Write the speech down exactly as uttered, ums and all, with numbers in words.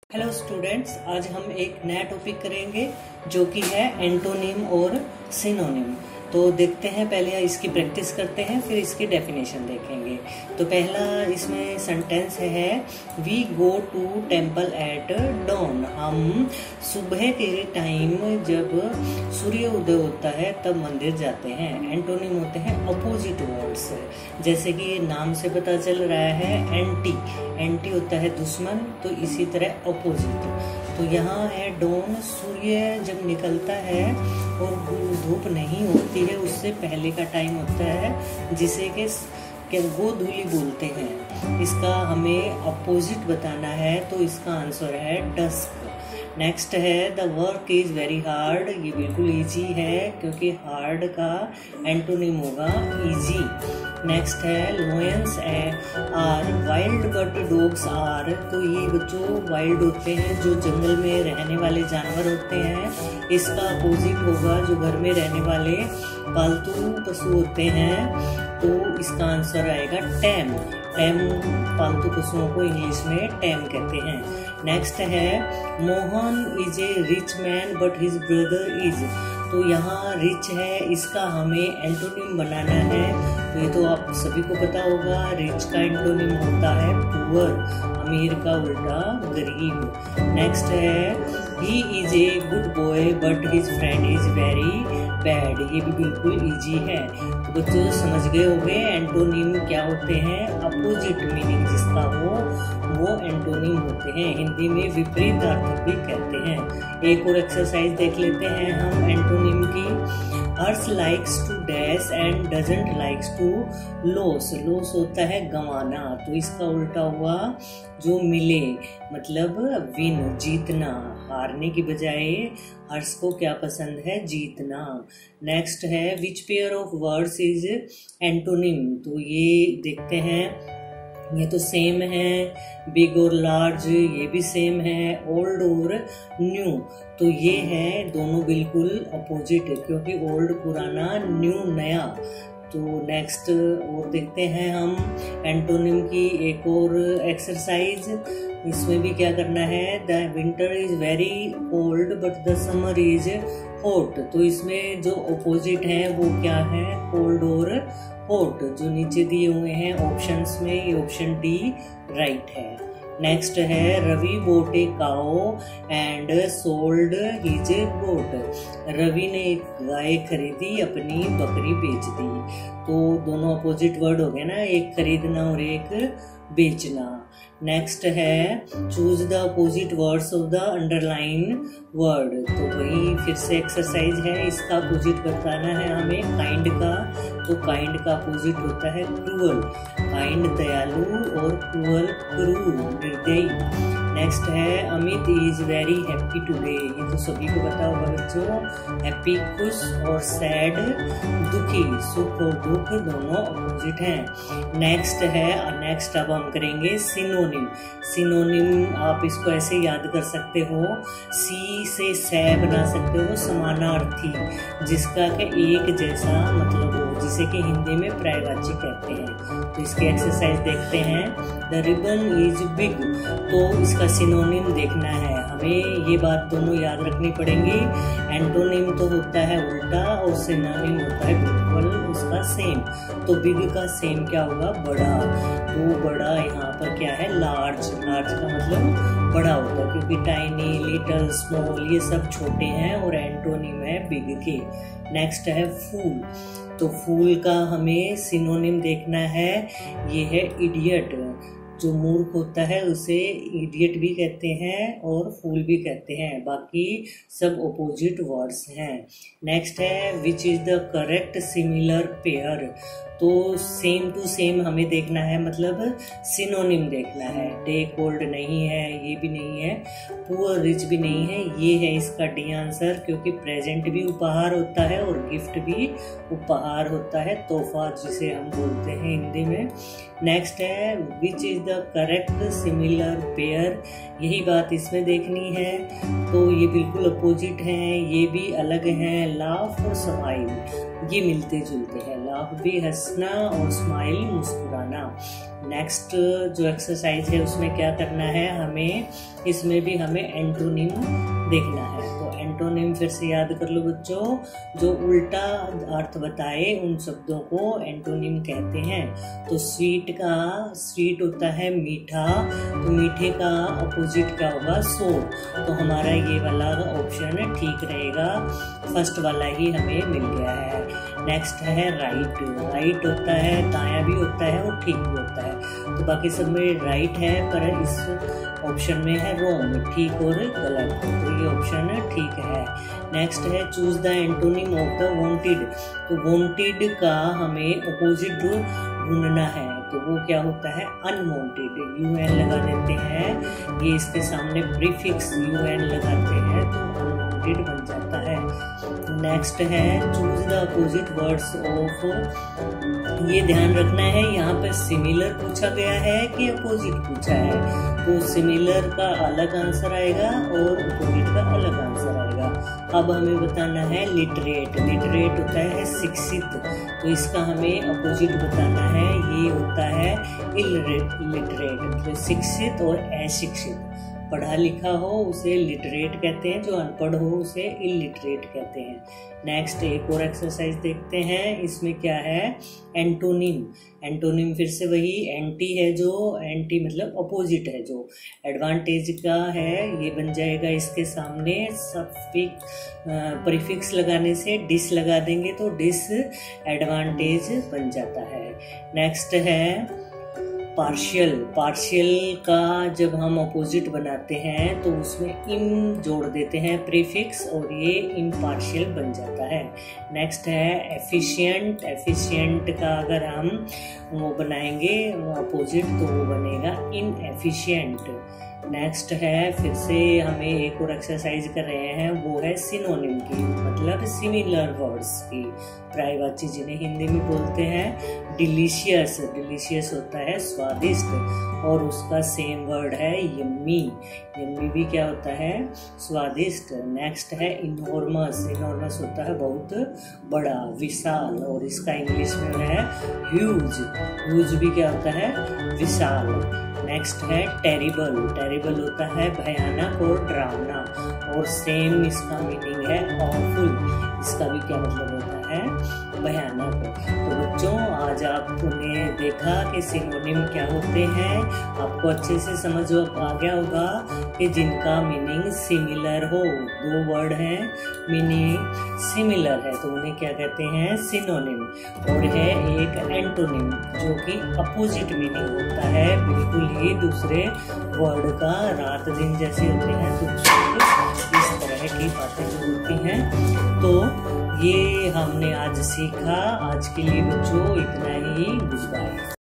Hello students, आज हम एक नया टॉपिक करेंगे जो कि है एंटोनिम और सिनोनिम। तो देखते हैं, पहले इसकी प्रैक्टिस करते हैं, फिर इसकी डेफिनेशन देखेंगे। तो पहला इसमें सेंटेंस है we go to temple at dawn. हम सुबह के टाइम जब सूर्य उदय होता है तब मंदिर जाते हैं। एंटोनिम होते हैं अपोजिट वर्ड्स, जैसे कि नाम से पता चल रहा है एंटी एंटी होता है दुश्मन, तो इसी तरह अपोजिट। तो यहाँ है डॉन, सूर्य जब निकलता है और धूप नहीं होती है उससे पहले का टाइम होता है, जिसे के गोधूली बोलते हैं। इसका हमें अपोजिट बताना है, तो इसका आंसर है डस्क। नेक्स्ट है the work is very hard. ये बिल्कुल इजी है क्योंकि हार्ड का एंटोनिम होगा इजी। नेक्स्ट है lions are wild but dogs are. तो ये बच्चों वाइल्ड होते हैं, जो जंगल में रहने वाले जानवर होते हैं। इसका अपोजिट होगा जो घर में रहने वाले पालतू पशु होते हैं, तो इसका आंसर आएगा टैम। टैम पालतू पशुओं को इंग्लिश में टैम कहते हैं। नेक्स्ट है Mohan is a rich man but his brother is. तो यहाँ रिच है, इसका हमें एंटोनिम बनाना है। तो ये तो आप सभी को पता होगा, रिच का एंटोनिम होता है पुअर, अमीर का उल्टा गरीब। नेक्स्ट है he is a good boy but his friend is very bad. ये भी बिल्कुल इजी है। तो बच्चों समझ गए होंगे एंटोनिम क्या होते हैं। अपोजिट मीनिंग जिसका हो वो एंटोनिम होते हैं। हिंदी में विपरीत अर्थ भी कहते हैं। एक और एक्सरसाइज देख लेते हैं हम एंटोनिम की। Harsh likes to dash and doesn't likes to loss. Loss होता है गंवाना, तो इसका उल्टा हुआ जो मिले, मतलब विन, जीतना। हारने की बजाय हर्ष को क्या पसंद है, जीतना। नेक्स्ट है which pair of words is antonym. तो ये देखते हैं, ये तो सेम है। बिग और लार्ज ये भी सेम है। ओल्ड और न्यू, तो ये है दोनों बिल्कुल अपोजिट, क्योंकि ओल्ड पुराना, न्यू नया। तो नेक्स्ट और देखते हैं हम एंटोनिम की एक और एक्सरसाइज। इसमें भी क्या करना है, the winter is very cold but the summer is hot. तो इसमें जो अपोजिट है वो क्या है, कोल्ड और हॉट, जो नीचे दिए हुए हैं ऑप्शंस में। ये ऑप्शन डी राइट है। नेक्स्ट है Ravi bought a cow and sold his goat. Ravi ने एक गाय खरीदी, अपनी बकरी बेच दी। तो दोनों अपोजिट वर्ड हो गए ना, एक खरीदना और एक बेचना। नेक्स्ट है choose the opposite words of the underline word. तो वही फिर से एक्सरसाइज है, इसका अपोजिट बताना है हमें काइंड का। तो काइंड का अपोजिट होता है क्रूअल। काइंड दयालु और क्रूअल क्रूर, निर्दयी। नेक्स्ट है Amit is very happy today. ये तो सभी को पता होगा बच्चों। हैप्पी खुश और सैड दुखी, सुख और दुख दोनों अपोजिट हैं। नेक्स्ट है नेक्स्ट अब हम करेंगे सिनोनिम। सिनोनिम आप इसको ऐसे याद कर सकते हो, सी से सै बना सकते हो, समानार्थी, जिसका के एक जैसा मतलब हो, जिसे कि हिंदी में पर्यायवाची कहते हैं। तो इसके एक्सरसाइज देखते हैं। द रिबन इज बिग, तो इसका सिनोनिम देखना है हमें। ये बात दोनों याद रखनी पड़ेंगी। एंटोनिम तो होता है उल्टा और सिनोनिम होता है बिल्कुल उसका सेम। तो बिग का सेम क्या होगा, बड़ा। तो बड़ा यहाँ पर क्या है, लार्ज। लार्ज का मतलब बड़ा होता है, क्योंकि टाइनी, लिटिल, स्मॉल ये सब छोटे हैं और एंटोनिम है बिग के। नेक्स्ट है फूल। तो फूल का हमें सिनोनिम देखना है, ये है इडियट। जो मूर्ख होता है उसे इडियट भी कहते हैं और फूल भी कहते हैं, बाकी सब ऑपोजिट वर्ड्स हैं। नेक्स्ट है which is the correct similar pair. तो सेम टू सेम हमें देखना है, मतलब सिनोनिम देखना है। डे कोल्ड नहीं है, ये भी नहीं है। पुअर रिच भी नहीं है, ये है इसका डी आंसर, क्योंकि प्रेजेंट भी उपहार होता है और गिफ्ट भी उपहार होता है, तोहफा जिसे हम बोलते हैं हिंदी में। नेक्स्ट है which is the the correct similar pair, यही बात इसमें देखनी है। तो ये बिल्कुल अपोजिट हैं, ये भी अलग हैं। लाफ और स्माइल ये मिलते जुलते हैं, लाफ भी हंसना और स्माइल मुस्कुराना। नेक्स्ट जो एक्सरसाइज है उसमें क्या करना है, हमें इसमें भी हमें एंटोनिम देखना है। तो एंटोनिम फिर से याद कर लो बच्चों, जो उल्टा अर्थ बताए उन शब्दों को एंटोनिम कहते हैं। तो स्वीट का स्वीट होता है मीठा, तो मीठे का अपोजिट क्या होगा, सोर। तो हमारा ये वाला ऑप्शन ठीक रहेगा, फर्स्ट वाला ही हमें मिल गया है। नेक्स्ट है राइट। राइट होता है दायां भी होता है और ठीक भी होता है, तो बाकी सब में राइट है, पर इस ऑप्शन में है रॉन्ग, ठीक और गलत, तो ये ऑप्शन ठीक है। नेक्स्ट है choose the antonym of the wanted. तो वांटेड का हमें अपोजिट ढूंढना है, तो वो क्या होता है, अनवांटेड। यू एन लगा देते हैं, ये इसके सामने प्रीफिक्स यू एन लगाते हैं तो अनवांटेड बन जाता है। नेक्स्ट है choose the opposite words of. ये ध्यान रखना है, यहाँ पे सिमिलर पूछा गया है कि अपोजिट पूछा है, तो सिमिलर का अलग आंसर आएगा और अपोजिट का अलग आंसर आएगा। अब हमें बताना है लिटरेट। लिटरेट होता है शिक्षित, तो इसका हमें अपोजिट बताना है, ये होता है इलिटरेट। तो शिक्षित और अशिक्षित, पढ़ा लिखा हो उसे लिटरेट कहते हैं, जो अनपढ़ हो उसे इलिटरेट कहते हैं। नेक्स्ट एक और एक्सरसाइज देखते हैं, इसमें क्या है, एंटोनिम। एंटोनिम फिर से वही एंटी है, जो एंटी मतलब अपोजिट है, जो एडवांटेज का है ये बन जाएगा इसके सामने सफिक्स प्रीफिक्स लगाने से डिस लगा देंगे तो डिस एडवांटेज बन जाता है। नेक्स्ट है पार्शियल। पार्शियल का जब हम अपोजिट बनाते हैं तो उसमें इम जोड़ देते हैं प्रीफिक्स और ये इम्पार्शियल बन जाता है। नेक्स्ट है एफिशिएंट। एफिशिएंट का अगर हम वो बनाएंगे अपोजिट तो वो बनेगा इनएफिशिएंट। नेक्स्ट है फिर से हमें एक और एक्सरसाइज कर रहे हैं, वो है सिनोनिम की, मतलब सिमिलर वर्ड्स की, पर्यायवाची जिन्हें हिंदी में बोलते हैं डिलीशियस। डिलीशियस होता है स्वादिष्ट और उसका सेम वर्ड है यम्मी। यम्मी भी क्या होता है, स्वादिष्ट। नेक्स्ट है इनॉर्मस। इनॉर्मस होता है बहुत बड़ा, विशाल, और इसका इंग्लिश में है ह्यूज। ह्यूज भी क्या होता है, विशाल। नेक्स्ट है टेरिबल। टेरिबल होता है भयानक और डरावना, और सेम इसका मीनिंग है ऑफुल। इसका भी क्या मतलब होता है, भयानक। तो बच्चों आज आपने देखा कि सिनोनिम क्या होते हैं, आपको अच्छे से समझ आ गया होगा कि जिनका मीनिंग सिमिलर हो, दो वर्ड हैं मीनिंग सिमिलर है तो उन्हें क्या कहते हैं, सिनोनिम। और है एक एंटोनिम जो कि अपोजिट मीनिंग होता है, बिल्कुल ही दूसरे वर्ड का, रात दिन जैसे होते हैं तो इस तरह की बातें जो होती हैं। तो ये हमने आज सीखा। आज के लिए बच्चों इतना ही, गुड बाय।